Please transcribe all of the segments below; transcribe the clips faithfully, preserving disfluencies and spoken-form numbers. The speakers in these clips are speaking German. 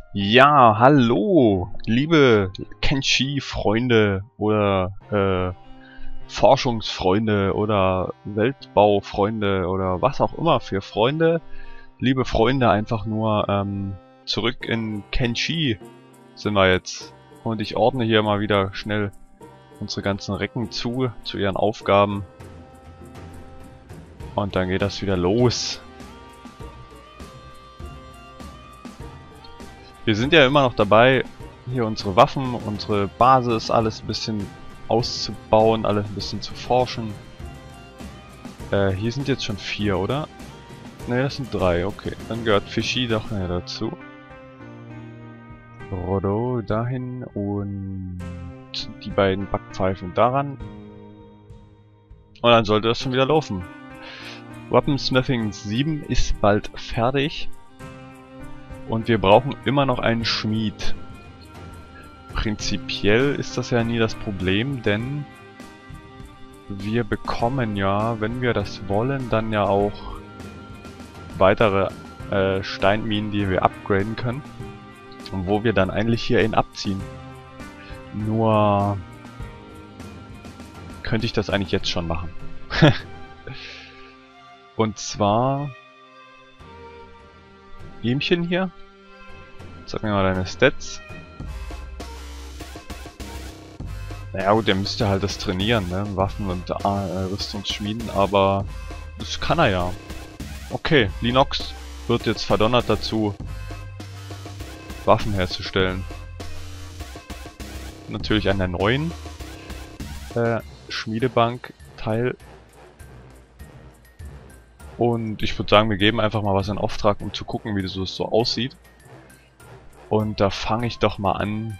Ja, hallo, liebe Kenshi-Freunde oder äh, Forschungsfreunde oder Weltbaufreunde oder was auch immer für Freunde. Liebe Freunde, einfach nur ähm, zurück in Kenshi sind wir jetzt. Und ich ordne hier mal wieder schnell unsere ganzen Recken zu, zu ihren Aufgaben. Und dann geht das wieder los. Wir sind ja immer noch dabei, hier unsere Waffen, unsere Basis, alles ein bisschen auszubauen, alles ein bisschen zu forschen. Äh, hier sind jetzt schon vier, oder? Ne, das sind drei, okay. Dann gehört Fischi doch mehr dazu. Rodo dahin und die beiden Backpfeifen daran. Und dann sollte das schon wieder laufen. Weaponsmithing sieben ist bald fertig. Und wir brauchen immer noch einen Schmied. Prinzipiell ist das ja nie das Problem, denn wir bekommen ja, wenn wir das wollen, dann ja auch weitere äh, Steinminen, die wir upgraden können. Und wo wir dann eigentlich hier in abziehen. Nur könnte ich das eigentlich jetzt schon machen. Und zwar Ihmchen hier. Sag mir mal deine Stats. Naja gut, der müsste halt das trainieren, ne? Waffen und äh, Rüstungsschmieden, aber das kann er ja. Okay, Linux wird jetzt verdonnert dazu, Waffen herzustellen. Natürlich an der neuen äh, Schmiedebank teil. Und ich würde sagen, wir geben einfach mal was in Auftrag, um zu gucken, wie das so aussieht. Und da fange ich doch mal an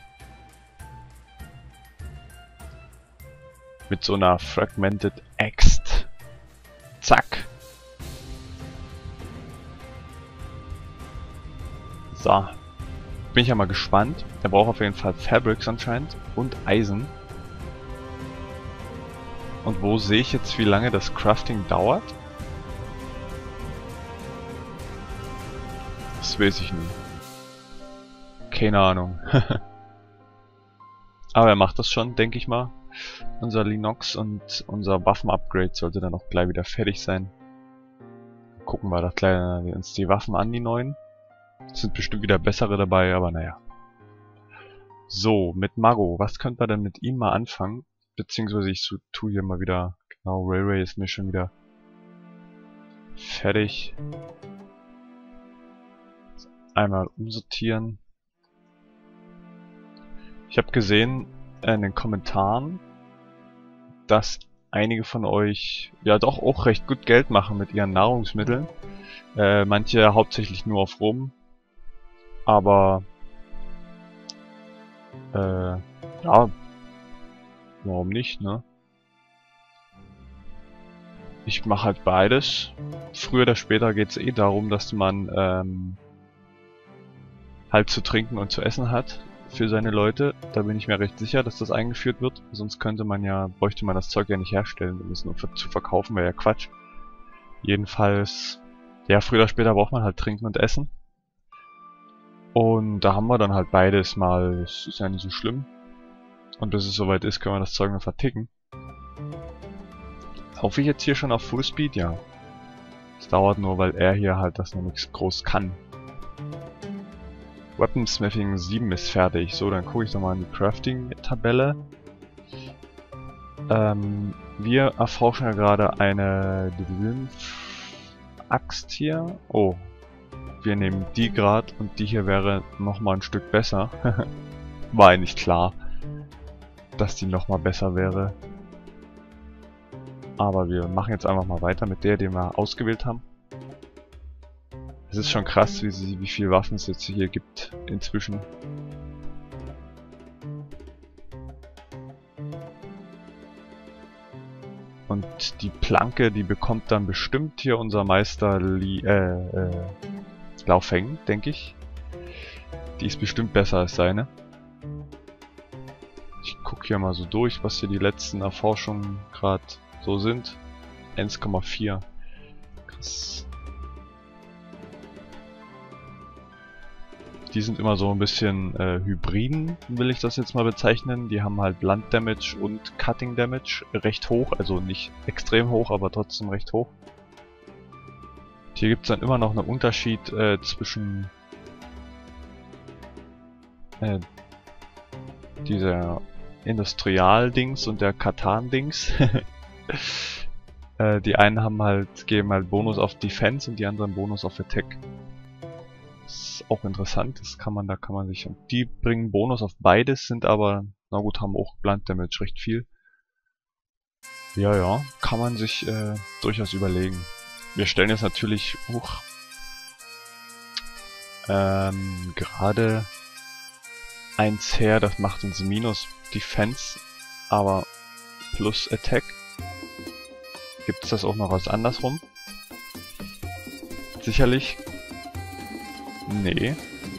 mit so einer Fragmented Axt. Zack. So. Bin ich ja mal gespannt. Er braucht auf jeden Fall Fabrics anscheinend und Eisen. Und wo sehe ich jetzt, wie lange das Crafting dauert? Das weiß ich nicht. Keine Ahnung. Aber er macht das schon, denke ich mal. Unser Linux und unser Waffen-Upgrade sollte dann auch gleich wieder fertig sein. Gucken wir doch gleich uns die Waffen an, die neuen. Es sind bestimmt wieder bessere dabei, aber naja. So, mit Mago. Was könnte man denn mit ihm mal anfangen? Beziehungsweise ich tue hier mal wieder... Genau, Railway ist mir schon wieder fertig. Einmal umsortieren. Ich habe gesehen in den Kommentaren, dass einige von euch ja doch auch recht gut Geld machen mit ihren Nahrungsmitteln. Äh, manche hauptsächlich nur auf Rum. Aber äh, ja, warum nicht, ne? Ich mache halt beides. Früher oder später geht es eh darum, dass man ähm, halt zu trinken und zu essen hat für seine Leute. Da bin ich mir recht sicher, dass das eingeführt wird. Sonst könnte man ja, bräuchte man das Zeug ja nicht herstellen. Um es nur für, zu verkaufen, wäre ja Quatsch. Jedenfalls, ja, früher oder später braucht man halt trinken und essen. Und da haben wir dann halt beides mal. Das ist ja nicht so schlimm. Und bis es soweit ist, können wir das Zeug noch verticken. Hoffe ich jetzt hier schon auf Full Speed? Ja. Es dauert nur, weil er hier halt das noch nichts groß kann. Weaponsmithing sieben ist fertig. So, dann gucke ich doch mal in die Crafting-Tabelle. Ähm, wir erforschen ja gerade eine Axt hier. Oh. Wir nehmen die gerade und die hier wäre nochmal ein Stück besser. War eigentlich klar, dass die nochmal besser wäre. Aber wir machen jetzt einfach mal weiter mit der, die wir ausgewählt haben. Es ist schon krass, wie, sie, wie viel Waffen es jetzt hier gibt inzwischen. Und die Planke, die bekommt dann bestimmt hier unser Meister Li äh, äh, Laufeng, denke ich. Die ist bestimmt besser als seine. Ich gucke hier mal so durch, was hier die letzten Erforschungen gerade so sind. eins Komma vier. Krass. Die sind immer so ein bisschen äh, Hybriden, will ich das jetzt mal bezeichnen. Die haben halt Blunt Damage und Cutting Damage recht hoch, also nicht extrem hoch, aber trotzdem recht hoch. Hier gibt es dann immer noch einen Unterschied äh, zwischen äh, dieser Industrial-Dings und der Katan-Dings. äh, die einen haben halt, geben halt Bonus auf Defense und die anderen Bonus auf Attack. Das ist auch interessant, das kann man, da kann man sich, und die bringen Bonus auf beides, sind aber, na gut, haben auch Blunt Damage recht viel. Ja, ja, kann man sich äh, durchaus überlegen. Wir stellen jetzt natürlich hoch, ähm, gerade eins her, das macht uns minus Defense, aber plus Attack. Gibt es das auch noch was andersrum? Sicherlich. Nee.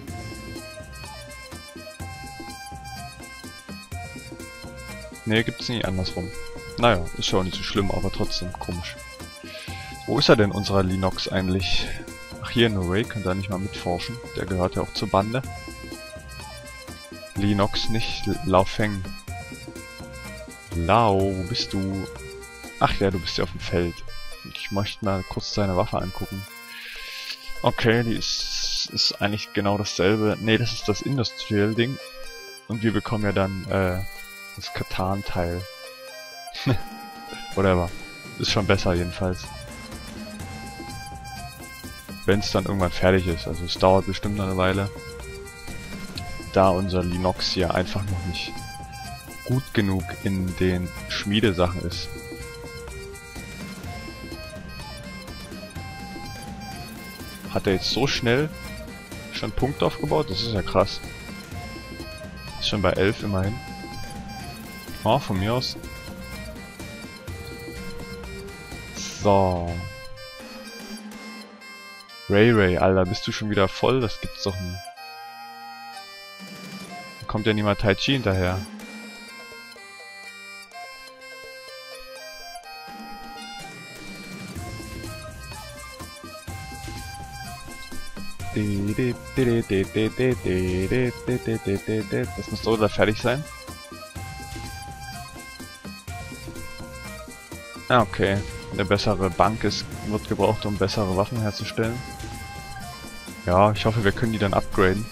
Nee, gibt's nie andersrum. Naja, ist ja auch nicht so schlimm, aber trotzdem komisch. Wo ist er denn, unserer Linox eigentlich? Ach, hier in Array, könnt ihr nicht mal mitforschen. Der gehört ja auch zur Bande. Linox nicht, Lao Feng. Lao, wo bist du? Ach ja, du bist ja auf dem Feld. Ich möchte mal kurz seine Waffe angucken. Okay, die ist, ist eigentlich genau dasselbe. Ne, das ist das Industrial-Ding. Und wir bekommen ja dann äh, das Katan-Teil. Whatever. Ist schon besser jedenfalls. Wenn es dann irgendwann fertig ist. Also es dauert bestimmt noch eine Weile. Da unser Linox hier einfach noch nicht gut genug in den Schmiedesachen ist. Hat er jetzt so schnell schon Punkte aufgebaut? Das ist ja krass. Ist schon bei elf immerhin. Oh, von mir aus. So. Ray Ray, Alter, bist du schon wieder voll? Das gibt's doch nie. Da kommt ja niemand Tai Chi hinterher. Das muss so fertig sein. Ah, okay. Eine bessere Bank ist, wird gebraucht, um bessere Waffen herzustellen. Ja, ich hoffe, wir können die dann upgraden.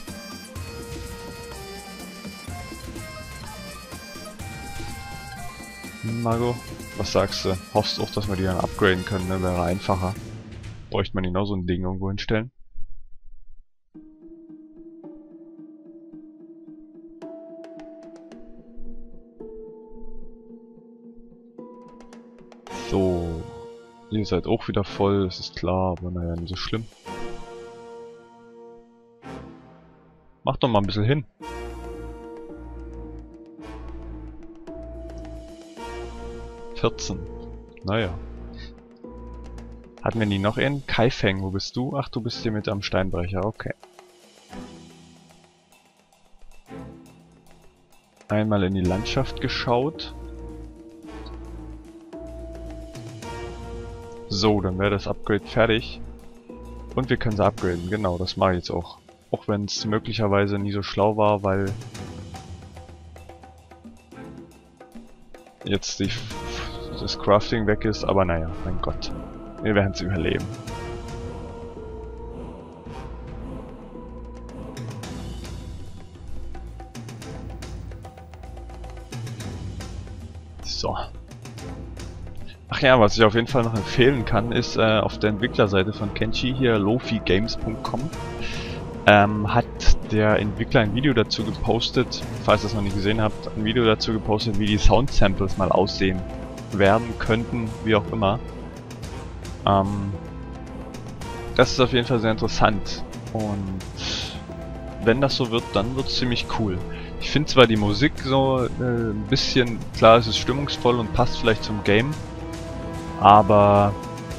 Hm, Margot, was sagst du? Hoffst auch, dass wir die dann upgraden können, ne? Wäre einfacher. Bräuchte man genau so ein Ding irgendwo hinstellen. So, ihr seid auch wieder voll, das ist klar, aber naja, nicht so schlimm. Macht doch mal ein bisschen hin. vierzehn. Naja. Hatten wir nie noch einen? Kai Feng, wo bist du? Ach, du bist hier mit am Steinbrecher, okay. Einmal in die Landschaft geschaut. So, dann wäre das Upgrade fertig. Und wir können sie upgraden, genau, das mache ich jetzt auch. Auch wenn es möglicherweise nie so schlau war, weil jetzt die, das Crafting weg ist, aber naja, mein Gott. Wir werden es überleben. So. Ach ja, was ich auf jeden Fall noch empfehlen kann, ist äh, auf der Entwicklerseite von Kenshi hier, lofi games punkt com, ähm, hat der Entwickler ein Video dazu gepostet, falls ihr es noch nicht gesehen habt, ein Video dazu gepostet, wie die Sound-Samples mal aussehen werden könnten, wie auch immer. Ähm, das ist auf jeden Fall sehr interessant und wenn das so wird, dann wird es ziemlich cool. Ich finde zwar die Musik so äh, ein bisschen, klar, es ist stimmungsvoll und passt vielleicht zum Game, aber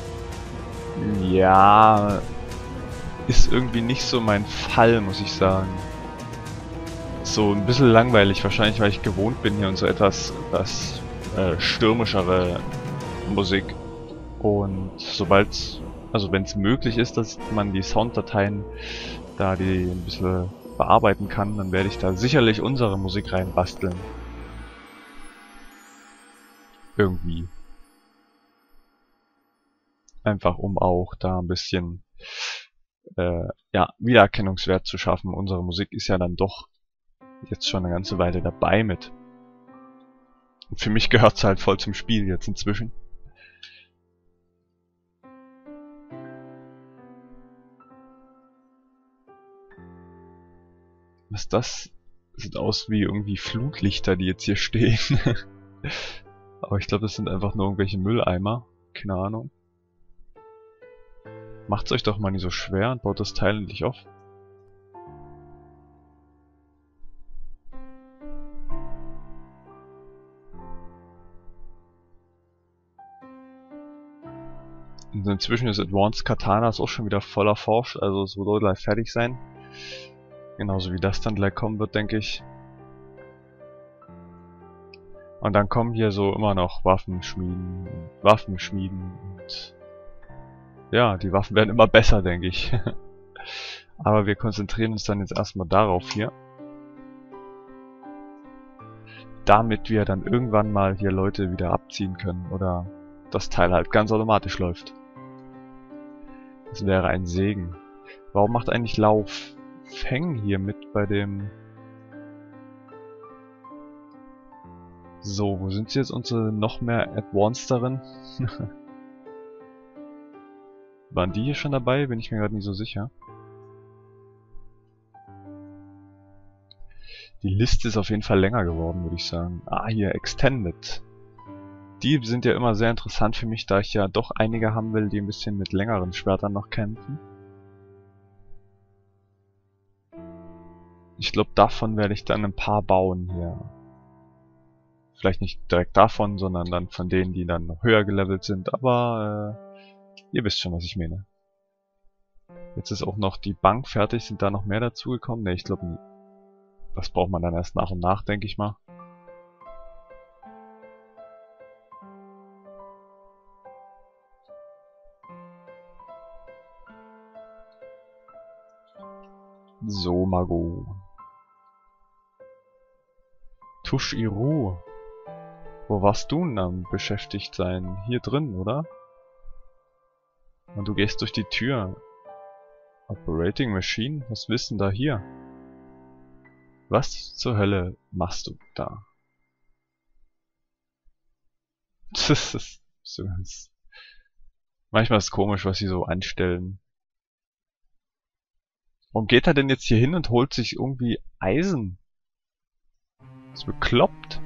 ja, ist irgendwie nicht so mein Fall, muss ich sagen. So ein bisschen langweilig, wahrscheinlich weil ich gewohnt bin hier und so etwas, etwas äh, stürmischere Musik. Und sobald, also wenn es möglich ist, dass man die Sounddateien da die ein bisschen bearbeiten kann, dann werde ich da sicherlich unsere Musik reinbasteln. Irgendwie. Einfach um auch da ein bisschen äh, ja, Wiedererkennungswert zu schaffen. Unsere Musik ist ja dann doch jetzt schon eine ganze Weile dabei mit. Und für mich gehört es halt voll zum Spiel jetzt inzwischen. Was ist das? Sieht aus wie irgendwie Flutlichter, die jetzt hier stehen. Aber ich glaube, das sind einfach nur irgendwelche Mülleimer. Keine Ahnung. Macht's euch doch mal nicht so schwer und baut das Teil endlich auf. Und inzwischen ist Advanced Katanas auch schon wieder voll erforscht, also es wird gleich fertig sein. Genauso wie das dann gleich kommen wird, denke ich. Und dann kommen hier so immer noch Waffenschmieden, Waffenschmieden und ja, die Waffen werden immer besser, denke ich. Aber wir konzentrieren uns dann jetzt erstmal darauf hier. Damit wir dann irgendwann mal hier Leute wieder abziehen können oder das Teil halt ganz automatisch läuft. Das wäre ein Segen. Warum macht eigentlich Lauf Feng hier mit bei dem... So, wo sind jetzt unsere noch mehr Advancederen? Waren die hier schon dabei? Bin ich mir gerade nicht so sicher. Die Liste ist auf jeden Fall länger geworden, würde ich sagen. Ah, hier, Extended. Die sind ja immer sehr interessant für mich, da ich ja doch einige haben will, die ein bisschen mit längeren Schwertern noch kämpfen. Ich glaube, davon werde ich dann ein paar bauen hier. Vielleicht nicht direkt davon, sondern dann von denen, die dann noch höher gelevelt sind. Aber äh, ihr wisst schon, was ich meine. Jetzt ist auch noch die Bank fertig. Sind da noch mehr dazugekommen? Ne, ich glaube nie. Das braucht man dann erst nach und nach, denke ich mal. So, Margot. Tusch Iru. Wo warst du denn am beschäftigt sein? Hier drin, oder? Und du gehst durch die Tür. Operating Machine? Was willst du denn da hier? Was zur Hölle machst du da? Das ist so ganz... Manchmal ist es komisch, was sie so anstellen. Warum geht er denn jetzt hier hin und holt sich irgendwie Eisen? Ist bekloppt.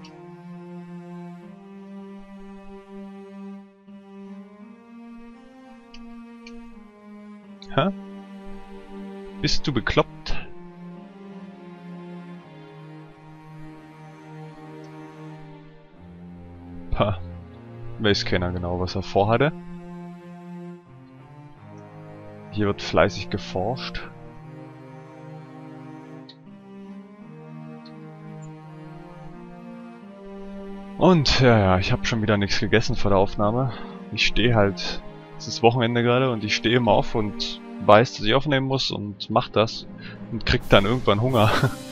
Hä? Bist du bekloppt? Pah. Weiß keiner genau, was er vorhatte. Hier wird fleißig geforscht. Und ja, ja, ich habe schon wieder nichts gegessen vor der Aufnahme. Ich stehe halt, es ist Wochenende gerade und ich stehe immer auf und weiß, dass ich aufnehmen muss und mach das und krieg dann irgendwann Hunger.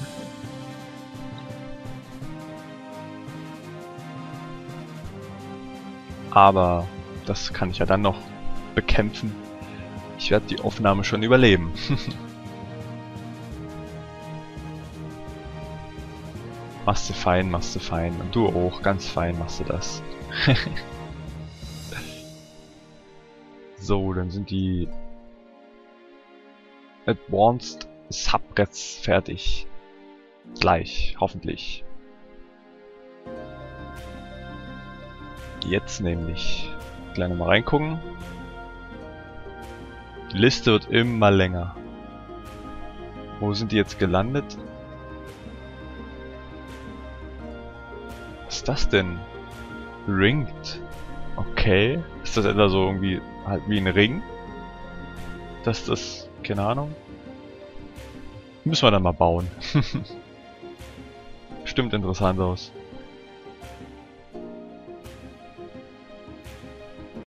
Aber das kann ich ja dann noch bekämpfen. Ich werde die Aufnahme schon überleben. Machst du fein, machst du fein. Und du auch, ganz fein machst du das. So, dann sind die Advanced Subrets fertig. Gleich, hoffentlich. Jetzt nämlich. Gleich nochmal reingucken. Die Liste wird immer länger. Wo sind die jetzt gelandet? Was ist das denn? Ringed. Okay. Ist das etwa so irgendwie halt wie ein Ring? Das ist das... keine Ahnung. Müssen wir dann mal bauen. Stimmt interessant aus.